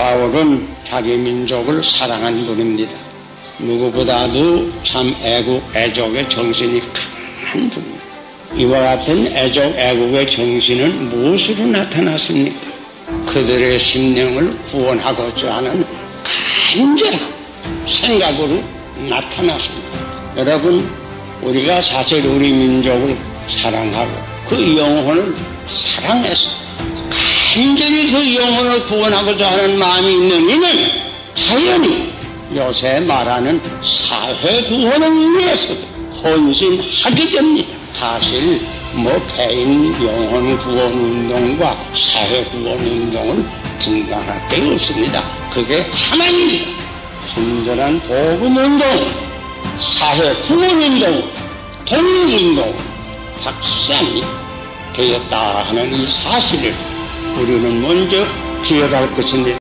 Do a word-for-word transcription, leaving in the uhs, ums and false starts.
바울은 자기 민족을 사랑한 분입니다. 누구보다도 참 애국, 애족의 정신이 강한 분입니다. 이와 같은 애족, 애국의 정신은 무엇으로 나타났습니까? 그들의 심령을 구원하고자 하는 간절한 생각으로 나타났습니다. 여러분, 우리가 사실 우리 민족을 사랑하고 그 영혼을 사랑해서 간절히 그 영혼을 구원하고자 하는 마음이 있는 이는 자연히 요새 말하는 사회 구원을 위해서도 헌신하게 됩니다. 사실 뭐 개인 영혼 구원 운동과 사회 구원 운동을 분간할 게 없습니다. 그게 하나입니다. 순전한 복음 운동, 사회 구원 운동, 독립 운동 확산이 되었다 하는 이 사실을 우리는 먼저 기억할 것입니다.